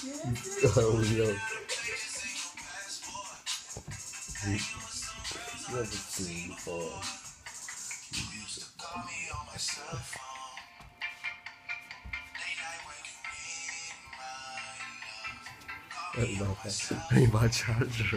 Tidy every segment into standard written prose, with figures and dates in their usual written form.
Oh, yo. Never seen before. I need my charger.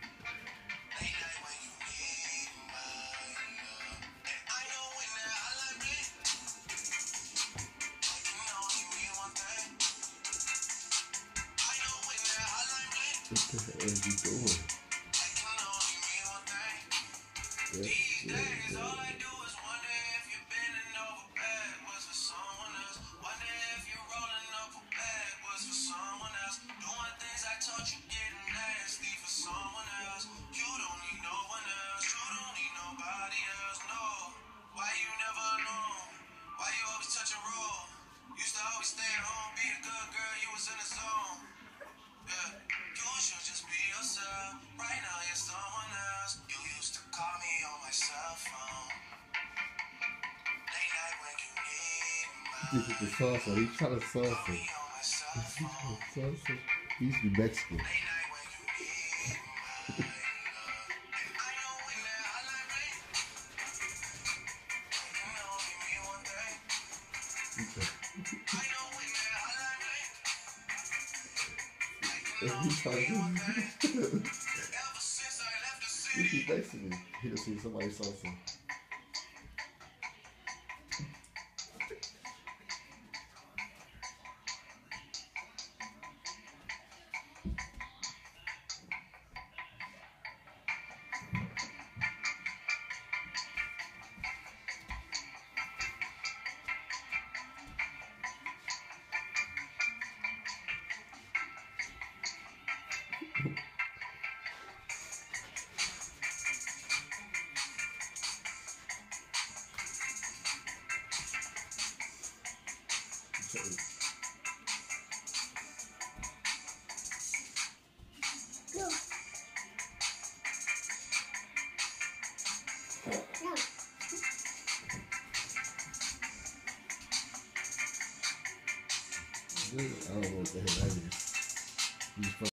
What the hell is he doing? He did the salsa. He's trying to salsa. He used to be Mexican. He's next to me. He'll see somebody salsa. I don't know what the hell that is.